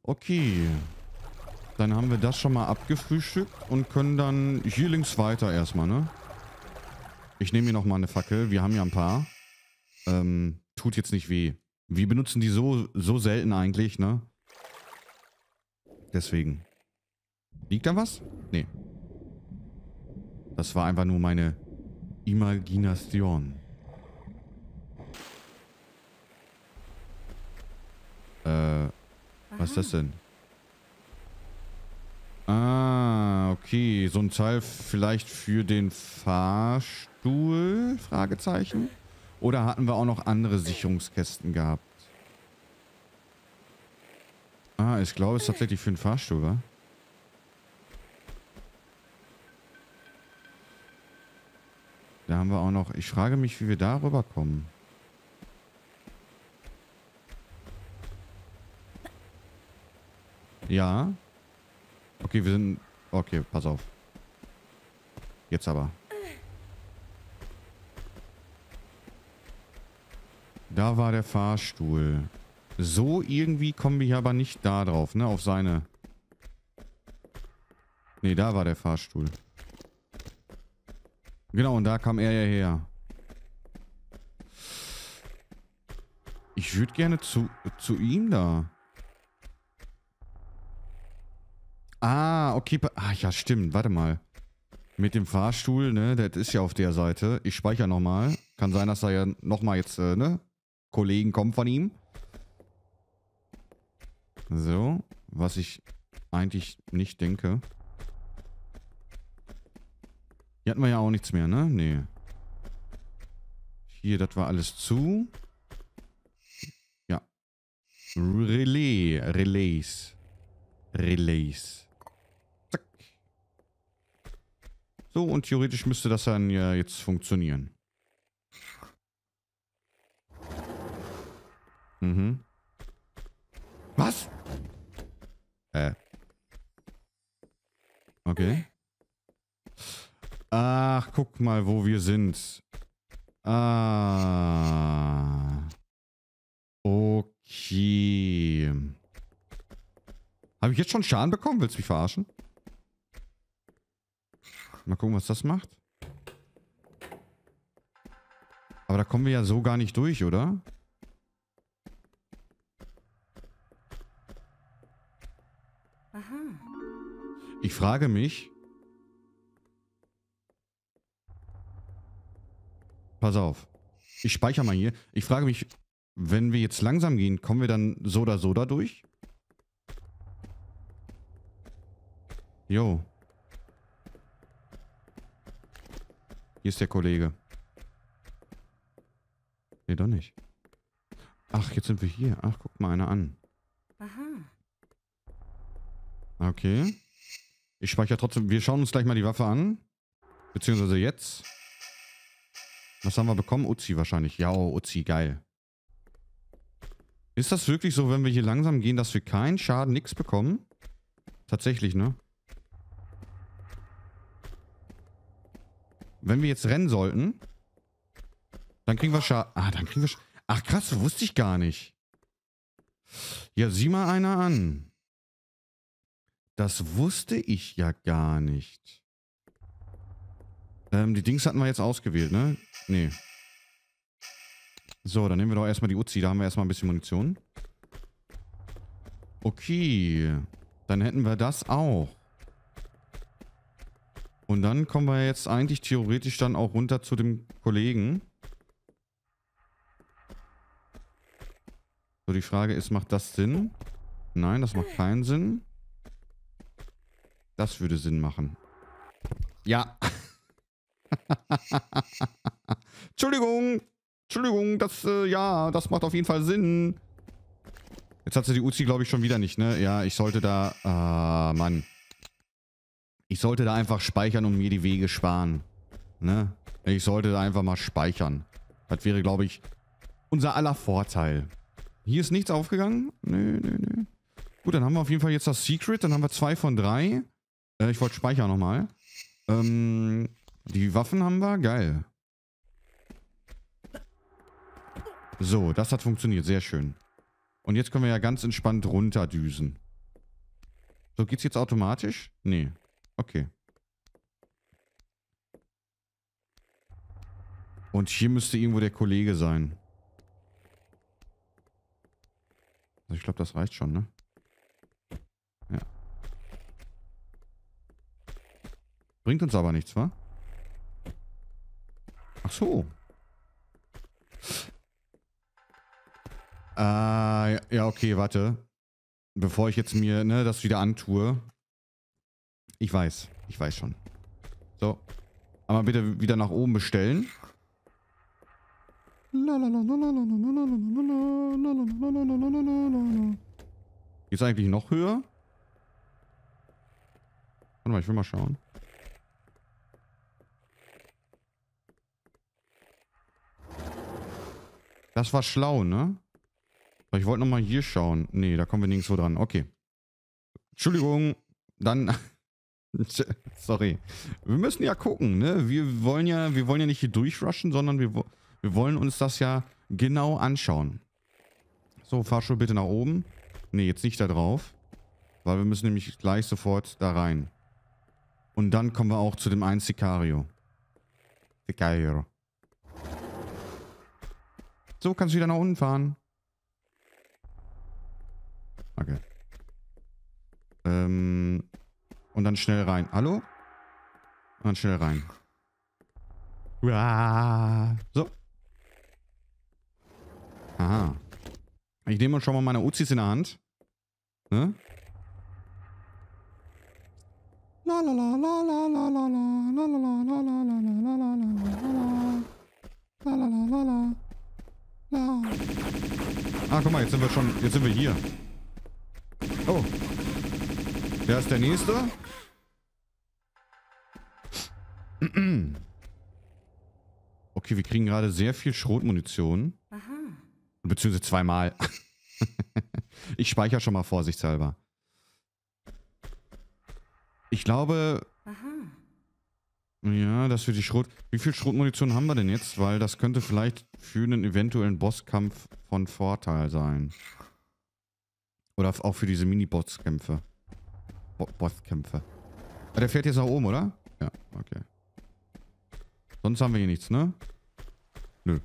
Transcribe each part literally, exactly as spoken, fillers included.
Okay. Dann haben wir das schon mal abgefrühstückt und können dann hier links weiter erstmal, ne? Ich nehme hier nochmal eine Fackel. Wir haben ja ein paar. Ähm, tut jetzt nicht weh. Wir benutzen die so, so selten eigentlich, ne? Deswegen. Liegt da was? Nee. Das war einfach nur meine Imagination. Äh, was ist das denn? Ah, okay. So ein Teil vielleicht für den Fahrstuhl? Fragezeichen. Oder hatten wir auch noch andere Sicherungskästen gehabt? Ah, ich glaube, es ist tatsächlich für den Fahrstuhl, wa? Da haben wir auch noch... Ich frage mich, wie wir da rüberkommen. Ja. Okay, wir sind... Okay, pass auf. Jetzt aber. Da war der Fahrstuhl. So irgendwie kommen wir hier aber nicht da drauf, ne? Auf seine... Ne, da war der Fahrstuhl. Genau, und da kam er ja her. Ich würde gerne zu, zu ihm da. Ah, okay. Ah, ja, stimmt. Warte mal. Mit dem Fahrstuhl, ne? Das ist ja auf der Seite. Ich speichere nochmal. Kann sein, dass da ja nochmal jetzt, äh, ne? Kollegen kommen von ihm. So. Was ich eigentlich nicht denke. Hier hatten wir ja auch nichts mehr, ne? Nee. Hier, das war alles zu. Ja. Relais. Relais. Relais. Zack. So, und theoretisch müsste das dann ja jetzt funktionieren. Mhm. Was? Äh. Okay. Ach, guck mal, wo wir sind. Ah. Okay. Habe ich jetzt schon Schaden bekommen? Willst du mich verarschen? Mal gucken, was das macht. Aber da kommen wir ja so gar nicht durch, oder? Aha. Ich frage mich... Pass auf. Ich speichere mal hier. Ich frage mich, wenn wir jetzt langsam gehen, kommen wir dann so oder so da durch? Jo. Hier ist der Kollege. Nee, doch nicht. Ach, jetzt sind wir hier. Ach, guck mal einer an. Aha. Okay. Ich speichere trotzdem. Wir schauen uns gleich mal die Waffe an. Beziehungsweise jetzt. Was haben wir bekommen? Uzi wahrscheinlich. Ja, oh, Uzi, geil. Ist das wirklich so, wenn wir hier langsam gehen, dass wir keinen Schaden, nichts bekommen? Tatsächlich, ne? Wenn wir jetzt rennen sollten, dann kriegen wir Schaden. Ah, dann kriegen wir Schaden. Ach krass, wusste ich gar nicht. Ja, sieh mal einer an. Das wusste ich ja gar nicht. Ähm, die Dings hatten wir jetzt ausgewählt, ne? Nee. So, dann nehmen wir doch erstmal die Uzi. Da haben wir erstmal ein bisschen Munition. Okay. Dann hätten wir das auch. Und dann kommen wir jetzt eigentlich theoretisch dann auch runter zu dem Kollegen. So, die Frage ist, macht das Sinn? Nein, das macht keinen Sinn. Das würde Sinn machen. Ja. Entschuldigung. Entschuldigung, das, äh, ja, das macht auf jeden Fall Sinn. Jetzt hat sie die Uzi, glaube ich, schon wieder nicht, ne? Ja, ich sollte da, ah, Mann. Ich sollte da einfach speichern und mir die Wege sparen. Ne? Ich sollte da einfach mal speichern. Das wäre, glaube ich, unser aller Vorteil. Hier ist nichts aufgegangen? Nö, nö, nö. Gut, dann haben wir auf jeden Fall jetzt das Secret. Dann haben wir zwei von drei. Äh, ich wollte speichern nochmal. Ähm, die Waffen haben wir. Geil. So, das hat funktioniert. Sehr schön. Und jetzt können wir ja ganz entspannt runterdüsen. So, geht's jetzt automatisch? Nee. Okay. Und hier müsste irgendwo der Kollege sein. Also ich glaube, das reicht schon, ne? Ja. Bringt uns aber nichts, wa? Ach so. Äh, ja, okay, warte. Bevor ich jetzt mir, ne, das wieder antue. Ich weiß. Ich weiß schon. So. Aber bitte wieder nach oben bestellen. Geht's eigentlich noch höher? Warte mal, ich will mal schauen. Das war schlau, ne? Aber ich wollte nochmal hier schauen. Nee, da kommen wir nirgendwo dran. Okay. Entschuldigung. Dann... Sorry. Wir müssen ja gucken, ne? Wir wollen ja, wir wollen ja nicht hier durchrushen, sondern wir, wir wollen uns das ja genau anschauen. So, Fahrstuhl bitte nach oben. Ne, jetzt nicht da drauf. Weil wir müssen nämlich gleich sofort da rein. Und dann kommen wir auch zu dem einen Sicario. Sicario. So, kannst du wieder nach unten fahren. Okay. Ähm... Und dann schnell rein. Hallo? Und dann schnell rein. Uah. So. Aha. Ich nehme schon mal meine Uzis in der Hand. Ne? La la la la la la la la la la la la la la la la la la la la. Ah, guck mal, jetzt sind wir schon, jetzt sind wir hier. Oh. Wer ist der Nächste? Okay, wir kriegen gerade sehr viel Schrotmunition. Aha. Beziehungsweise zweimal. Ich speichere schon mal vorsichtshalber. Ich glaube... Aha. Ja, dass wir die Schrot... Wie viel Schrotmunition haben wir denn jetzt? Weil das könnte vielleicht für einen eventuellen Bosskampf von Vorteil sein. Oder auch für diese Mini-Bosskämpfe. Bo Bosskämpfe. Ah, der fährt jetzt nach oben, oder? Ja, okay. Sonst haben wir hier nichts, ne? Nö.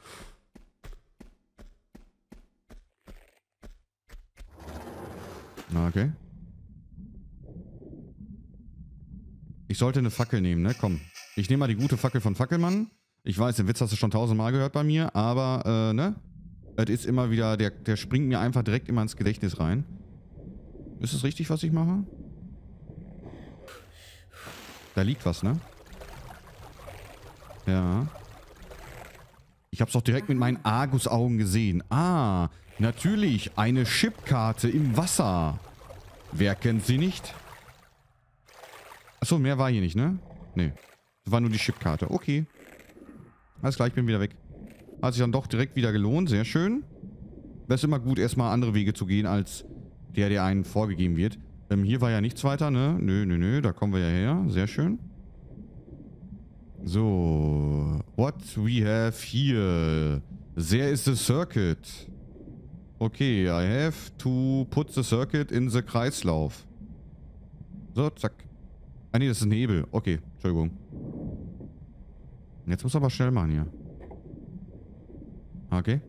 Na, okay. Ich sollte eine Fackel nehmen, ne? Komm. Ich nehme mal die gute Fackel von Fackelmann. Ich weiß, den Witz hast du schon tausendmal gehört bei mir, aber, äh, ne? Das ist immer wieder, der, der springt mir einfach direkt immer ins Gedächtnis rein. Ist es richtig, was ich mache? Da liegt was, ne? Ja. Ich hab's doch direkt mit meinen Argusaugen gesehen. Ah, natürlich, eine Chipkarte im Wasser. Wer kennt sie nicht? Achso, mehr war hier nicht, ne? Nee. Das war nur die Chipkarte. Okay. Alles klar, ich bin wieder weg. Hat sich dann doch direkt wieder gelohnt. Sehr schön. Wäre es immer gut, erstmal andere Wege zu gehen, als der, der einen vorgegeben wird. Ähm, hier war ja nichts weiter, ne? Nö, nö, nö. Da kommen wir ja her. Sehr schön. So. What we have here. There is the circuit. Okay, I have to put the circuit in the Kreislauf. So, zack. Ah, nee, das ist ein Hebel. Okay, Entschuldigung. Jetzt muss aber schnell machen hier. Okay.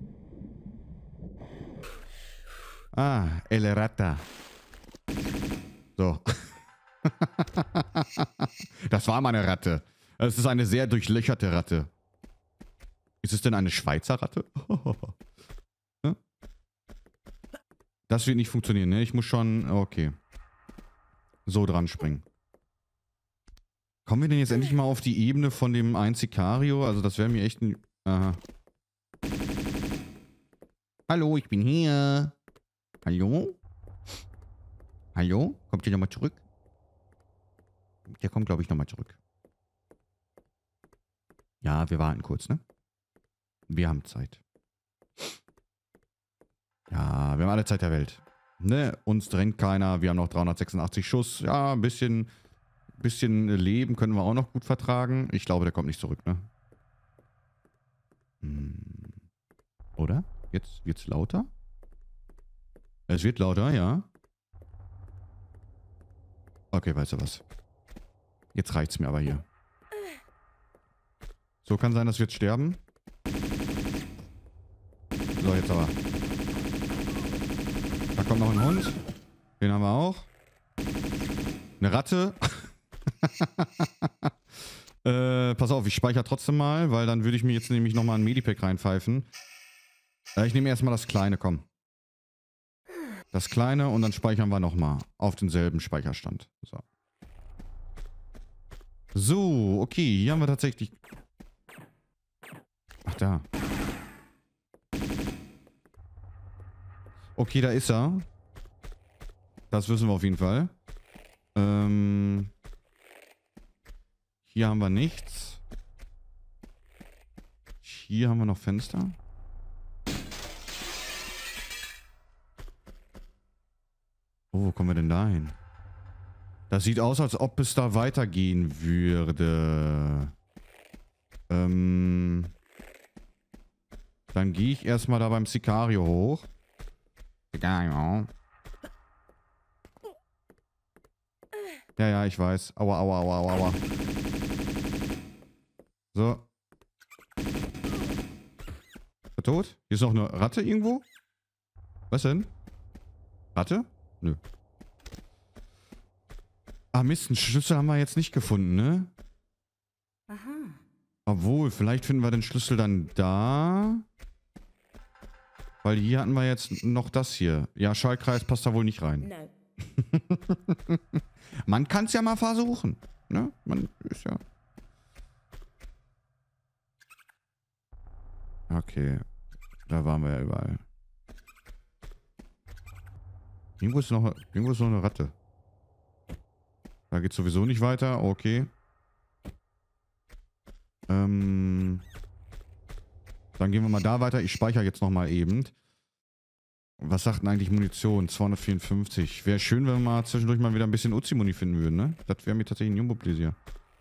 Ah, El Rata. So. Das war meine Ratte. Es ist eine sehr durchlöcherte Ratte. Ist es denn eine Schweizer Ratte? Ja? Das wird nicht funktionieren, ne? Ich muss schon... Okay. So dran springen. Kommen wir denn jetzt endlich mal auf die Ebene von dem einen Sicario? Also das wäre mir echt ein... Aha. Hallo, ich bin hier. Hallo? Hallo? Kommt ihr nochmal zurück? Der kommt, glaube ich, nochmal zurück. Ja, wir warten kurz, ne? Wir haben Zeit. Ja, wir haben alle Zeit der Welt. Ne? Uns drängt keiner. Wir haben noch dreihundertsechsundachtzig Schuss. Ja, ein bisschen, bisschen Leben können wir auch noch gut vertragen. Ich glaube, der kommt nicht zurück, ne? Hm. Oder? Jetzt wird's lauter? Es wird lauter, ja. Okay, weißt du was? Jetzt reicht's mir aber hier. So, kann sein, dass wir jetzt sterben. So, jetzt aber. Da kommt noch ein Hund. Den haben wir auch. Eine Ratte. äh, pass auf, ich speichere trotzdem mal, weil dann würde ich mir jetzt nämlich nochmal ein Medipack reinpfeifen. Äh, ich nehme erstmal das Kleine, komm. Das Kleine und dann speichern wir nochmal auf denselben Speicherstand. So. So, okay, hier haben wir tatsächlich... Ach, da. Okay, da ist er. Das wissen wir auf jeden Fall. Ähm... Hier haben wir nichts. Hier haben wir noch Fenster. Oh, wo kommen wir denn da hin? Das sieht aus, als ob es da weitergehen würde. Ähm... Dann gehe ich erstmal da beim Sicario hoch. Sicario. Ja, ja, ich weiß. Aua, aua, aua, aua, aua. So. Ist er tot? Hier ist noch eine Ratte irgendwo? Was denn? Ratte? Nö. Ah, Mist, einen Schlüssel haben wir jetzt nicht gefunden, ne? Aha. Obwohl, vielleicht finden wir den Schlüssel dann da. Weil hier hatten wir jetzt noch das hier. Ja, Schaltkreis passt da wohl nicht rein. No. Man kann es ja mal versuchen. Ne? Man ist ja... Okay. Da waren wir ja überall. Irgendwo ist noch, irgendwo ist noch eine Ratte. Da geht sowieso nicht weiter. Okay. Ähm... Dann gehen wir mal da weiter. Ich speichere jetzt nochmal eben. Was sagt denn eigentlich Munition? zweihundertvierundfünfzig. Wäre schön, wenn wir mal zwischendurch mal wieder ein bisschen Uzi-Muni finden würden, ne? Das wäre mir tatsächlich ein Jumbo-Pläsier.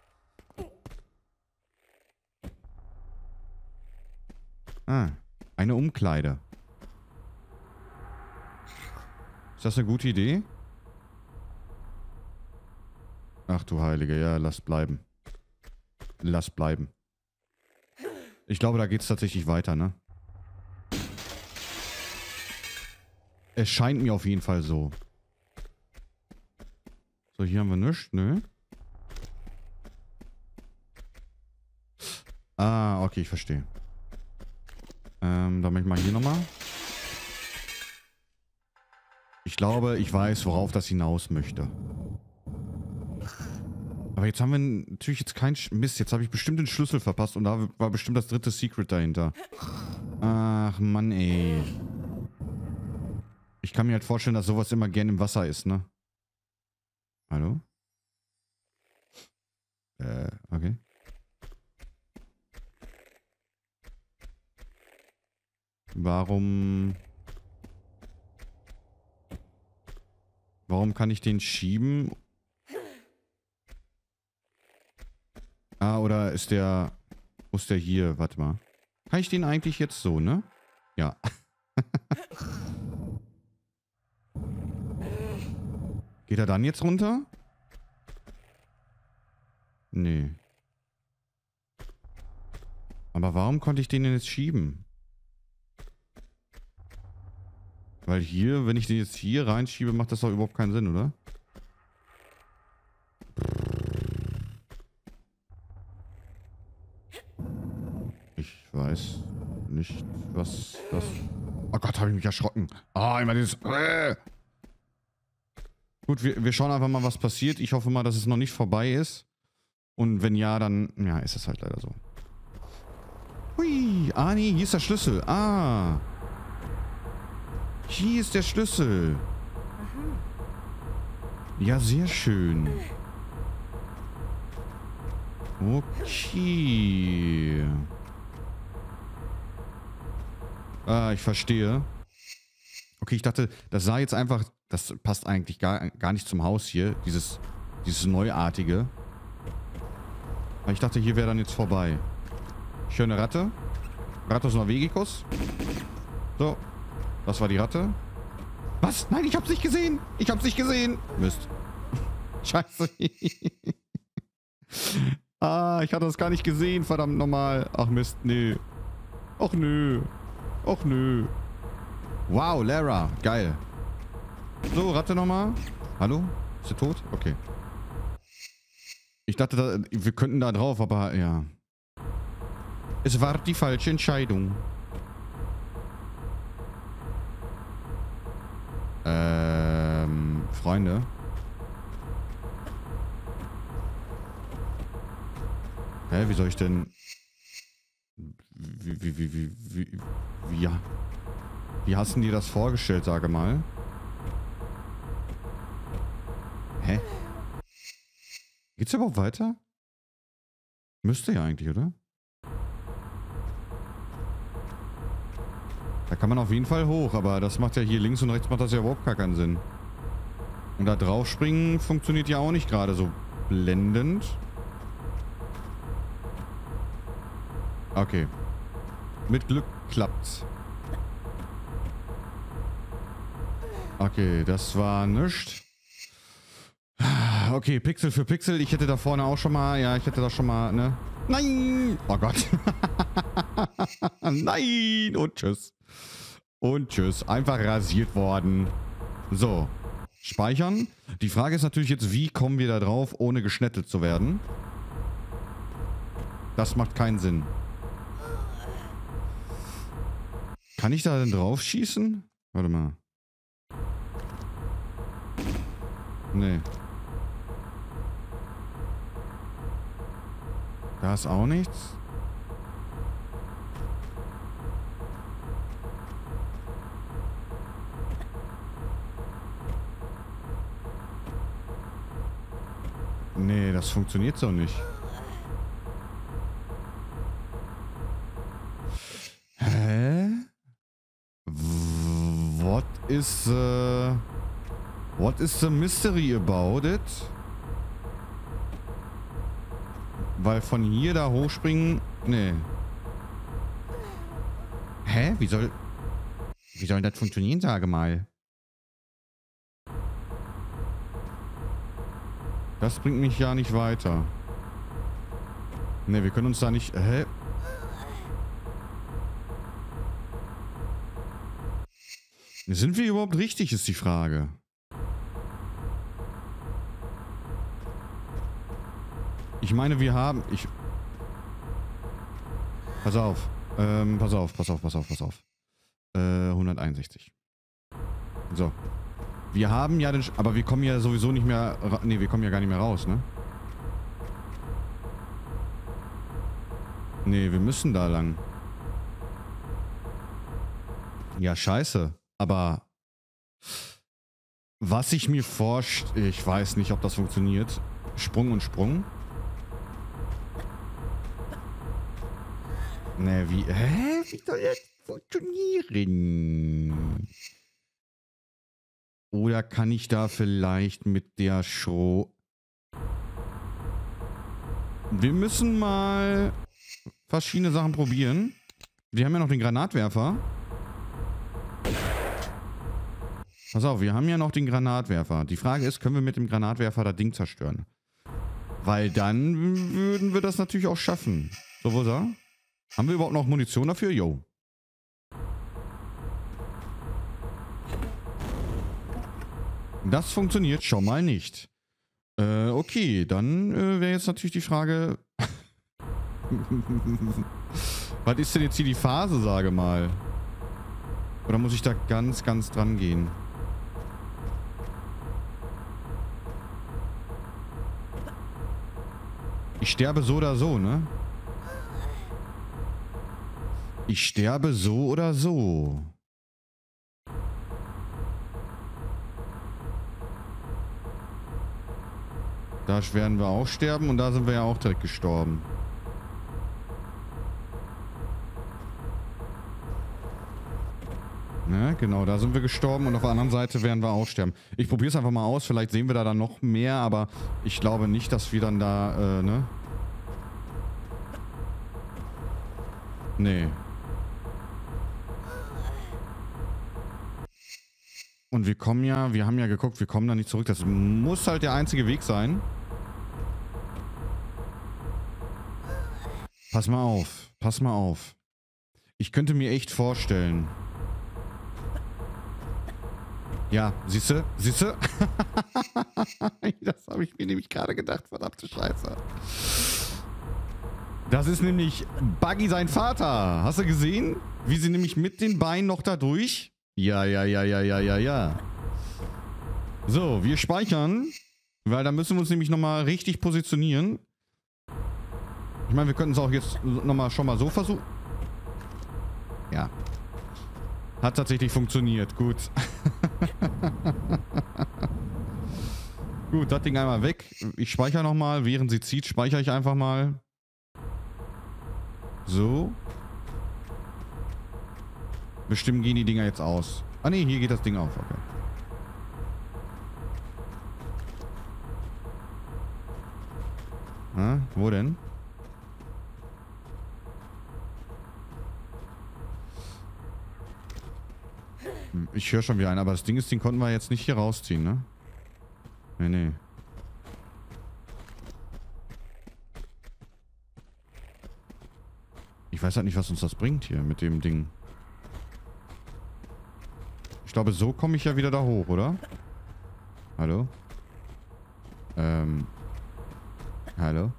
Ah, eine Umkleide. Ist das eine gute Idee? Ach du Heilige, ja, lass bleiben. Lass bleiben. Ich glaube, da geht es tatsächlich weiter, ne? Es scheint mir auf jeden Fall so. So, hier haben wir nichts, ne? Ah, okay, ich verstehe. Ähm, dann mach ich mal hier nochmal. Ich glaube, ich weiß, worauf das hinaus möchte. Aber jetzt haben wir natürlich jetzt keinen... Sch Mist, jetzt habe ich bestimmt den Schlüssel verpasst und da war bestimmt das dritte Secret dahinter. Ach, Mann, ey. Ich kann mir halt vorstellen, dass sowas immer gern im Wasser ist, ne? Hallo? Äh, okay. Warum... Warum kann ich den schieben? Ah, oder ist der... Wo ist der hier? Warte mal. Kann ich den eigentlich jetzt so, ne? Ja. Geht er dann jetzt runter? Nee. Aber warum konnte ich den denn jetzt schieben? Weil hier, wenn ich den jetzt hier reinschiebe, macht das doch überhaupt keinen Sinn, oder? Ich weiß nicht, was das... Oh Gott, habe ich mich erschrocken. Ah, oh, immer dieses... Äh. Gut, wir, wir schauen einfach mal, was passiert. Ich hoffe mal, dass es noch nicht vorbei ist. Und wenn ja, dann... Ja, ist es halt leider so. Hui. Ah, nee, hier ist der Schlüssel. Ah. Hier ist der Schlüssel. Ja, sehr schön. Okay. Ah, ich verstehe. Okay, ich dachte, das sah jetzt einfach... Das passt eigentlich gar, gar nicht zum Haus hier. Dieses, dieses Neuartige. Aber ich dachte, hier wäre dann jetzt vorbei. Ich höre eine Ratte. Rattus Norvegicus. So. Das war die Ratte. Was? Nein, ich hab's nicht gesehen. Ich hab's nicht gesehen. Mist. Scheiße. Ah, ich hatte das gar nicht gesehen, verdammt nochmal. Ach Mist, nö. Ach nö. Ach nö. Wow, Lara, geil. So, Ratte nochmal. Hallo? Ist sie tot? Okay. Ich dachte, da, wir könnten da drauf, aber ja. Es war die falsche Entscheidung. Ähm, Freunde. Hä, wie soll ich denn... Wie, wie, wie, wie, wie, wie, ja. Wie hast du dir das vorgestellt, sage mal? Hä? Geht's überhaupt weiter? Müsste ja eigentlich, oder? Da kann man auf jeden Fall hoch, aber das macht ja hier links und rechts macht das ja überhaupt gar keinen Sinn. Und da drauf springen funktioniert ja auch nicht gerade so blendend. Okay. Mit Glück klappt's. Okay, das war nichts. Okay, Pixel für Pixel. Ich hätte da vorne auch schon mal... Ja, ich hätte da schon mal, ne? Nein! Oh Gott. Nein! Und tschüss. Und tschüss. Einfach rasiert worden. So. Speichern. Die Frage ist natürlich jetzt, wie kommen wir da drauf, ohne geschnettelt zu werden? Das macht keinen Sinn. Kann ich da denn drauf schießen? Warte mal. Nee. Da ist auch nichts. Nee, das funktioniert so nicht. Hä? What is uh, what is the mystery about it? Weil von hier da hochspringen... Nee. Hä? Wie soll... Wie soll das funktionieren, sage mal? Das bringt mich ja nicht weiter. Ne, wir können uns da nicht... Hä? Sind wir überhaupt richtig, ist die Frage. Ich meine, wir haben... Ich... Pass auf. Ähm, pass auf, pass auf, pass auf, pass auf. Äh, hunderteinundsechzig. So. Wir haben ja den... Sch aber wir kommen ja sowieso nicht mehr... Ne, wir kommen ja gar nicht mehr raus, ne? Ne, wir müssen da lang. Ja, scheiße. Aber... Was ich mir vorstelle... Ich weiß nicht, ob das funktioniert. Sprung und Sprung. Ne, wie... Hä? Wie soll das funktionieren? Oder kann ich da vielleicht mit der Show... Wir müssen mal verschiedene Sachen probieren. Wir haben ja noch den Granatwerfer. Pass auf, wir haben ja noch den Granatwerfer. Die Frage ist, können wir mit dem Granatwerfer das Ding zerstören? Weil dann würden wir das natürlich auch schaffen. So, wo ist er? Haben wir überhaupt noch Munition dafür? Jo. Das funktioniert schon mal nicht. Äh, okay, dann äh, wäre jetzt natürlich die Frage... Was ist denn jetzt hier die Phase, sage mal? Oder muss ich da ganz, ganz dran gehen? Ich sterbe so oder so, ne? Ich sterbe so oder so. Da werden wir auch sterben und da sind wir ja auch direkt gestorben. Ne, genau, da sind wir gestorben und auf der anderen Seite werden wir auch sterben. Ich probiere es einfach mal aus, vielleicht sehen wir da dann noch mehr, aber ich glaube nicht, dass wir dann da, äh, ne? Nee. Und wir kommen ja, wir haben ja geguckt, wir kommen da nicht zurück. Das muss halt der einzige Weg sein. Pass mal auf, pass mal auf. Ich könnte mir echt vorstellen. Ja, siehste, siehste. Das habe ich mir nämlich gerade gedacht, verdammte Scheiße. Das ist nämlich Buggy sein Vater. Hast du gesehen? Wie sie nämlich mit den Beinen noch da durch? Ja, ja, ja, ja, ja, ja, ja. So, wir speichern. Weil da müssen wir uns nämlich nochmal richtig positionieren. Ich meine, wir könnten es auch jetzt nochmal schon mal so versuchen. Ja. Hat tatsächlich funktioniert. Gut. Gut, das Ding einmal weg. Ich speichere nochmal. Während sie zieht, speichere ich einfach mal. So. Bestimmt gehen die Dinger jetzt aus. Ah ne, hier geht das Ding auf. Okay. Ah, wo denn? Ich höre schon wieder einen, aber das Ding ist, den konnten wir jetzt nicht hier rausziehen, ne? Nee, nee. Ich weiß halt nicht, was uns das bringt hier mit dem Ding. Ich glaube, so komme ich ja wieder da hoch, oder? Hallo? Ähm. Hallo?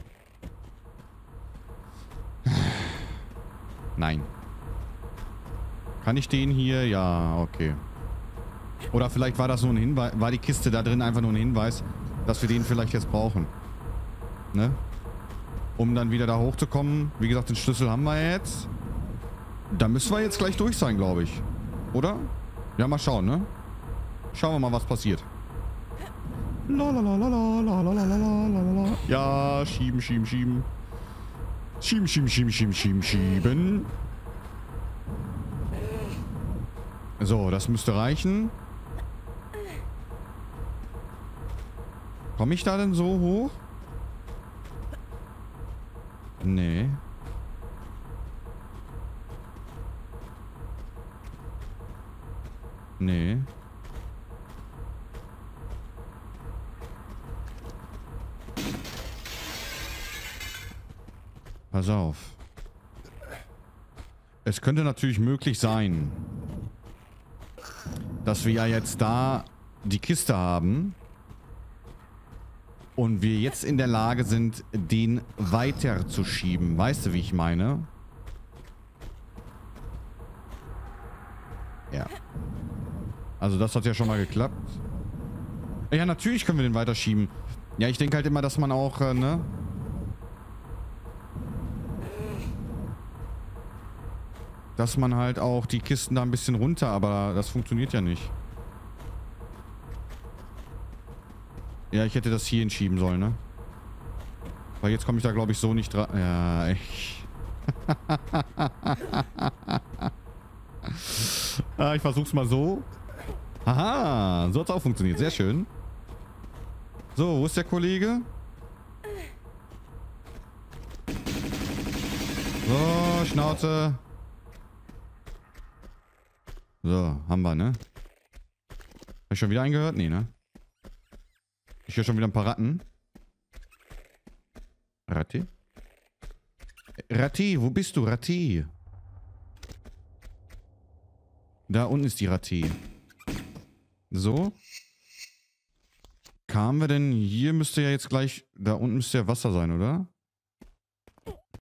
Nein. Kann ich den hier? Ja, okay. Oder vielleicht war das nur ein Hinweis, war die Kiste da drin einfach nur ein Hinweis, dass wir den vielleicht jetzt brauchen. Ne? Um dann wieder da hochzukommen. Wie gesagt, den Schlüssel haben wir jetzt. Da müssen wir jetzt gleich durch sein, glaube ich. Oder? Ja, mal schauen, ne? Schauen wir mal, was passiert. Ja, schieben, schieben, schieben. Schieben, schieben, schieben, schieben, schieben, schieben. So, das müsste reichen. Komme ich da denn so hoch? Nee. Nee. Pass auf. Es könnte natürlich möglich sein, dass wir ja jetzt da die Kiste haben und wir jetzt in der Lage sind, den weiter zu schieben. Weißt du, wie ich meine? Ja. Also das hat ja schon mal geklappt. Ja, natürlich können wir den weiterschieben. Ja, ich denke halt immer, dass man auch, äh, ne? Dass man halt auch die Kisten da ein bisschen runter, aber das funktioniert ja nicht. Ja, ich hätte das hier hinschieben sollen, ne? Weil jetzt komme ich da, glaube ich, so nicht dran. Ja, ich... ah, ich versuch's mal so. Aha, so hat's auch funktioniert. Sehr schön. So, wo ist der Kollege? So, Schnauze. So, haben wir, ne? Hab ich schon wieder eingehört? Nee, ne? Ich höre schon wieder ein paar Ratten. Ratti? Ratti, wo bist du, Ratti? Da unten ist die Ratti. So. Kamen wir denn? Hier müsste ja jetzt gleich... Da unten müsste ja Wasser sein, oder?